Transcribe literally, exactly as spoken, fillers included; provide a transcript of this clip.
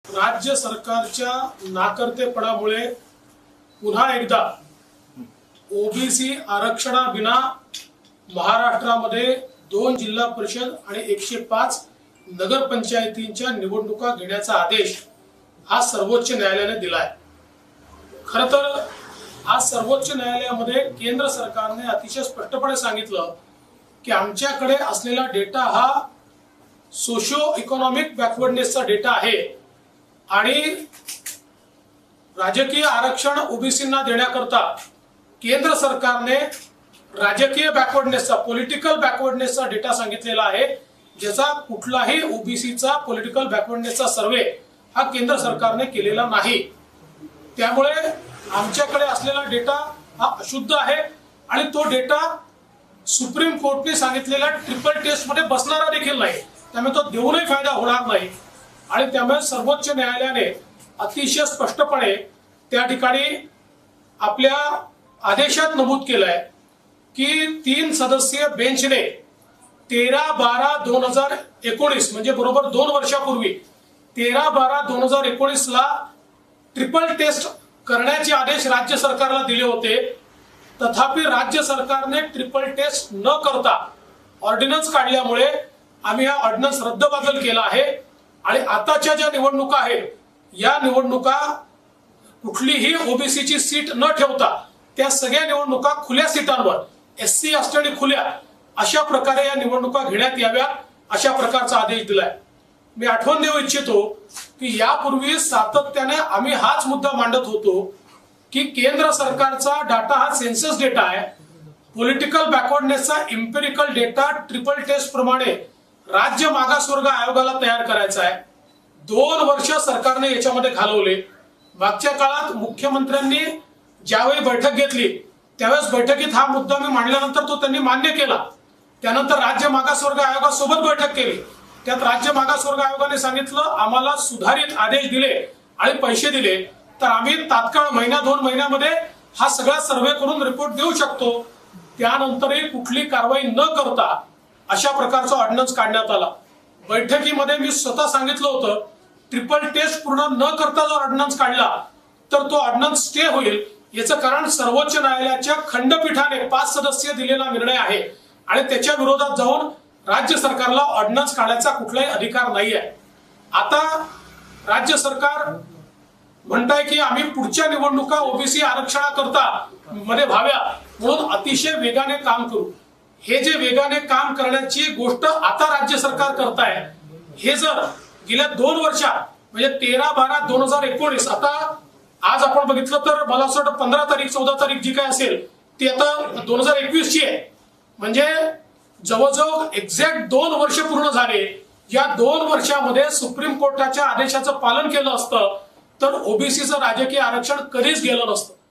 राज्य सरकारच्या नाकर्तेपणामुळे पुन्हा एकदा ओबीसी आरक्षणाविना महाराष्ट्रामध्ये दोन जिल्हा परिषद आणि एकशे पाच नगरपंचायतींच्या निवडणुका घेण्याचा आदेश आज सर्वोच्च न्यायालयाने दिलाय। खरं तर आज सर्वोच्च न्यायालयामध्ये केंद्र सरकारने अतिशय स्पष्टपणे सांगितलं की आमच्याकडे असलेला डेटा हा सोशिओ इकॉनॉमिक बॅकवर्डनेसचा डेटा आहे आणि राजकीय आरक्षण ओबीसींना देण्याकरता केंद्र सरकारने राजकीय बॅकवर्डनेसचा पॉलिटिकल बॅकवर्डनेसचा डेटा सांगितलेला आहे, ज्याचा कुठलाही ओबीसीचा पॉलिटिकल बॅकवर्डनेसचा सर्वे हा केंद्र सरकारने केलेला नाही। त्यामुळे आमच्याकडे असलेला डेटा हा अशुद्ध आहे आणि तो डेटा सुप्रीम कोर्टने सांगितलेल्या ट्रिपल टेस्ट मध्ये बसणारा देखील नाही, त्यामुळे तो देऊनही फायदा होणार नाही। आणि त्यामुळे सर्वोच्च न्यायालयाने अतिशय स्पष्टपणे त्या ठिकाणी आपल्या आदेशात नमूद केलंय की तीन सदस्यीय बेंचने तेरा बारा दोन हजार एकोणीस म्हणजे बरोबर दोन वर्षापूर्वी तेरा बारा दोन हजार एकोणीस ला ट्रिपल टेस्ट करण्याचे आदेश राज्य सरकारला दिले होते। तथापि राज्य सरकारने ट्रिपल टेस्ट न करता ऑर्डिनन्स काढल्यामुळे आम्ही हा ऑर्डिनन्स रद्दबातल केला आहे आणि आताच्या ज्या निवडणुका आहेत या निवडणुका कुठलीही ओबीसीची सीट न ठेवता त्या सगळ्या निवडणुका खुल्या सीटांवर एससी असलेली खुल्या अशा प्रकारे या निवडणुका घेण्यात याव्यात अशा प्रकारचा आदेश दिलाय। मी आठवण देऊ इच्छितो की यापूर्वी सातत्याने आम्ही हाच मुद्दा मांडत होतो की केंद्र सरकारचा डाटा हा सेन्सस डेटा आहे, पॉलिटिकल बॅकवर्डनेसचा एम्पिरिकल डेटा ट्रिपल टेस्ट प्रमाणे राज्य मागासवर्ग आयोगाला तयार करायचा आहे। दोन वर्ष सरकारने याच्यामध्ये घालवले। मागच्या काळात मुख्यमंत्र्यांनी ज्यावेळी बैठक घेतली त्यावेळेस बैठकीत हा मुद्दा मी मांडल्यानंतर तो त्यांनी मान्य केला। त्यानंतर राज्य मागासवर्ग आयोगासोबत बैठक केली, त्यात राज्य मागासवर्ग आयोगाने सांगितलं आम्हाला सुधारित आदेश दिले आणि पैसे दिले तर आम्ही तात्काळ महिना दोन महिन्यामध्ये हा सगळा सर्वे करून रिपोर्ट देऊ शकतो। त्यानंतरही कुठली कारवाई न करता अशा प्रकारचा ऑर्डिनन्स काढण्यात आला। बैठकीमध्ये मी स्वतः सांगितलं होतं ट्रिपल टेस्ट पूर्ण न करता जर ऑर्डिनन्स काढला तर तो ऑर्डिनन्स स्टे होईल। याचं कारण सर्वोच्च न्यायालयाच्या खंडपीठाने पाच सदस्यीय दिलेला निर्णय आहे आणि त्याच्या विरोधात जाऊन राज्य सरकारला ऑर्डिनन्स काढायचा कुठलाही अधिकार नाही आहे। आता राज्य सरकार म्हणताय की आम्ही पुढच्या निवडणुका ओबीसी आरक्षणाकरता मध्ये व्हाव्या म्हणून अतिशय वेगाने काम करू। हे जे वेगाने काम करण्याची गोष्ट आता राज्य सरकार करताय हे जर गेल्या दोन वर्षात म्हणजे तेरा बारा दोन हजार एकोणीस आता आज आपण बघितलं तर मला असं वाटतं पंधरा तारीख चौदा तारीख जी काय असेल ती आता दोन हजार एकवीस ची आहे, म्हणजे जवळजवळ एक्झॅक्ट दोन वर्ष पूर्ण झाले। या दोन वर्षामध्ये सुप्रीम कोर्टाच्या आदेशाचं पालन केलं असतं तर ओबीसीचं राजकीय आरक्षण कधीच गेलं नसतं।